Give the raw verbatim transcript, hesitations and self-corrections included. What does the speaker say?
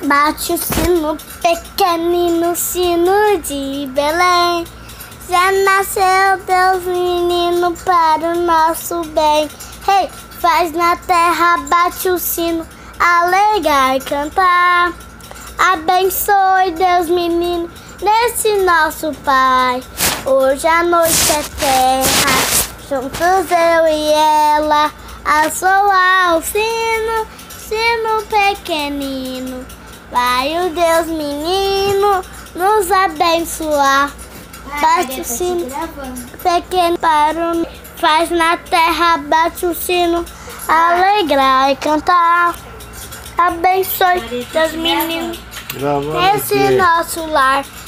Bate o sino, pequenino sino de Belém. Já nasceu Deus menino para o nosso bem. Hey, faz na terra, bate o sino, alegrar e cantar. Abençoe Deus menino, nesse nosso Pai. Hoje a noite é terra, juntos eu e ela, a soar o sino, sino pequenino. Vai o Deus menino nos abençoar. Bate o sino pequeno para o... Faz na terra, bate o sino, alegrar e cantar. Abençoe Deus menino nesse nosso lar.